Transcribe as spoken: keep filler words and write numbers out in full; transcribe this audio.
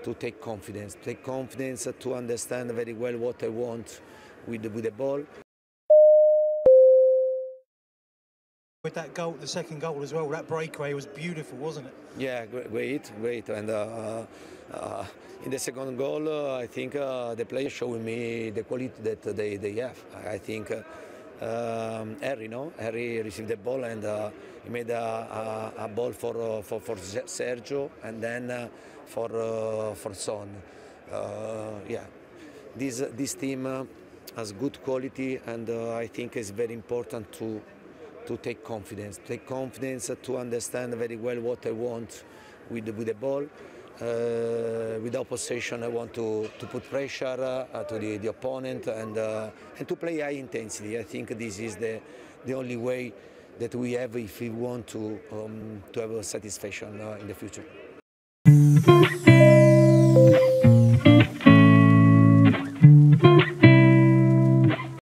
to take confidence, take confidence to understand very well what I want with the, with the ball. With that goal, the second goal as well, that breakaway was beautiful, wasn't it? Yeah, great, great. And uh, uh, in the second goal, uh, I think uh, the players showing me the quality that they, they have. I think uh, um, Harry, no? Harry received the ball and uh, he made a, a, a ball for, uh, for for Sergio and then uh, for uh, for Son. Uh, yeah, this this team uh, has good quality, and uh, I think it's very important to. to take confidence, take confidence to understand very well what I want with the, with the ball. Uh, without possession, I want to, to put pressure uh, to the, the opponent and, uh, and to play high intensity. I think this is the, the only way that we have if we want to, um, to have a satisfaction uh, in the future.